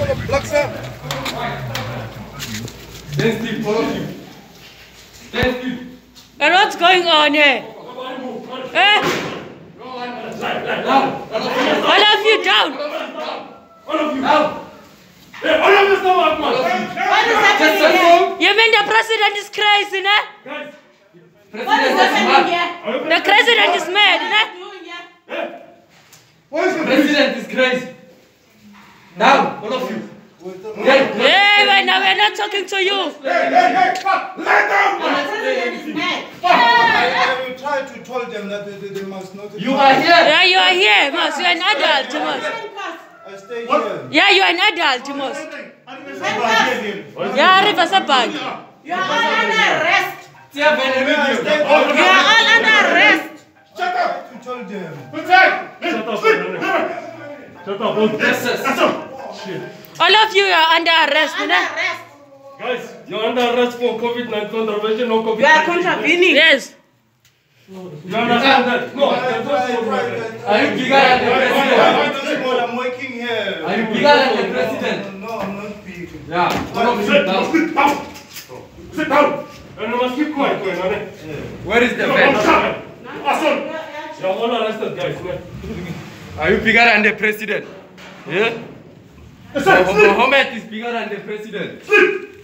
Black sir. Stand still, all of you. Stand still. And what's going on here? Eh? All of you down. All of you down. Hey, all of you stand up, man. What is happening here? You mean the president is crazy, ne? Guys. What is happening here? The president is mad, ne? What is the president is crazy. Down, all of you. Hey, we're not talking to you. Hey, fuck! Let down! The president is mad. I will try to tell them that they must not. You are here. Yeah, you are here, Mos. You're an adult, Mos. I stay here. Yeah, you're an adult, Mos. Handcuffs. Yeah, reverse bag. You are all under arrest. See, I have an video. You are all under arrest. Shut up! To tell them. Shut up. Yes, shit. All of you are under arrest, Under ne? arrest. Guys, you're under arrest for COVID-19 contravention or COVID-19. You are contravening. Yes. You understand that? No. Are you bigger than the president? I'm working here. Are you bigger than the president? No, I'm not big. Yeah. All of you down. Sit down. Sit down. And you must keep quiet. Where is the vet? You're all arrested, guys. Are you bigger than the president? Yeah? Mohammed is bigger than the president.